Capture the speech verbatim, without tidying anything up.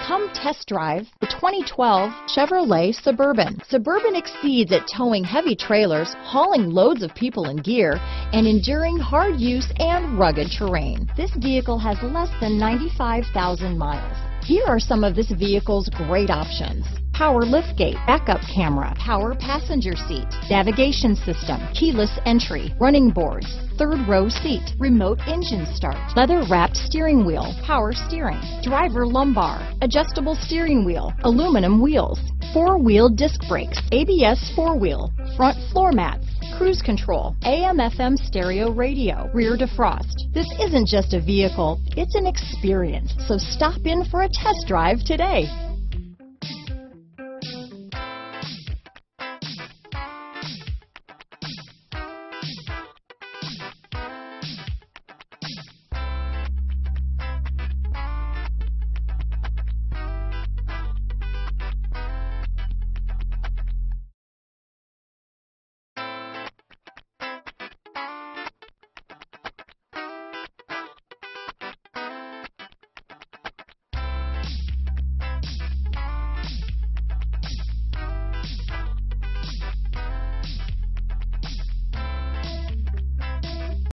Come test drive the twenty twelve Chevrolet Suburban. Suburban exceeds at towing heavy trailers, hauling loads of people and gear, and enduring hard use and rugged terrain. This vehicle has less than ninety-five thousand miles. Here are some of this vehicle's great options: power liftgate, backup camera, power passenger seat, navigation system, keyless entry, running boards, third row seat, remote engine start, leather wrapped steering wheel, power steering, driver lumbar, adjustable steering wheel, aluminum wheels, four wheel disc brakes, A B S four wheel, front floor mats, cruise control, A M F M stereo radio, rear defrost. This isn't just a vehicle, it's an experience. So stop in for a test drive today.